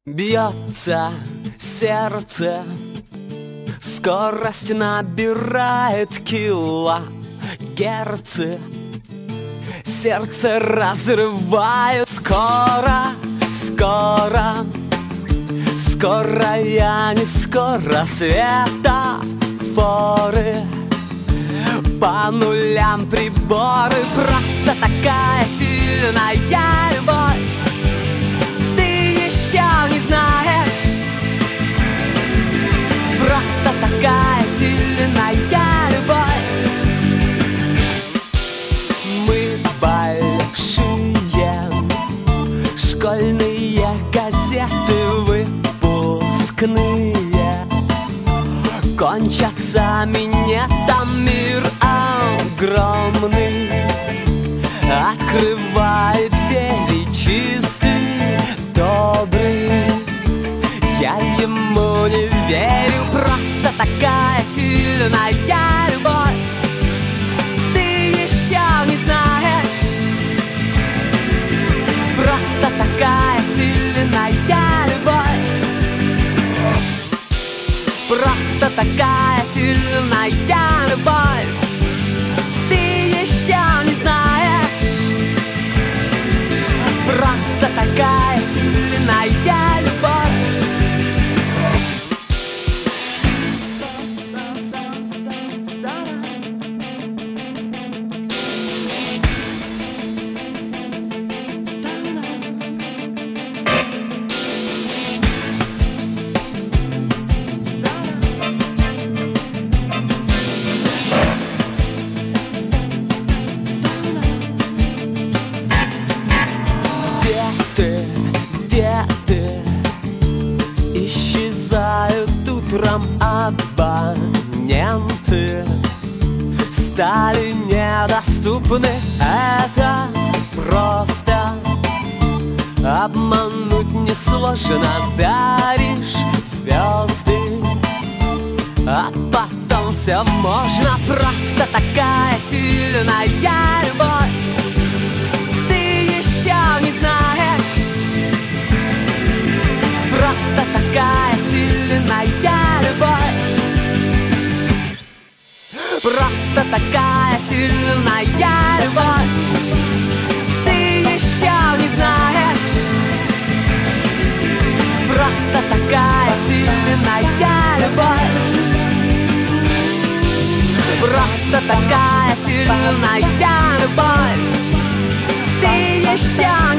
Бьется сердце, скорость набирает килогерцы. Сердце разрывает скоро, скоро, скоро, я не скоро. Светофоры по нулям, приборы. Просто такая сильная любовь, ты еще не знаешь. Просто такая сильная любовь. Мы большие, школьные газеты выпускные кончатся минетом, мир огромный открывает двери, чистый, добрый. Я ему не верю, просто такая сильная любовь, ты еще не знаешь. Просто такая сильная любовь, просто такая сильная любовь, ты еще не знаешь. Просто такая сильная любовь. Где ты? Исчезают утром абоненты, стали недоступны. Это просто обмануть несложно. Даришь звезды, а потом все можно. Просто такая сильная любовь, ты еще не знаешь. Просто такая сильная любовь, просто такая сильная любовь, ты еще не знаешь. Просто такая сильная любовь, просто такая сильная любовь, ты еще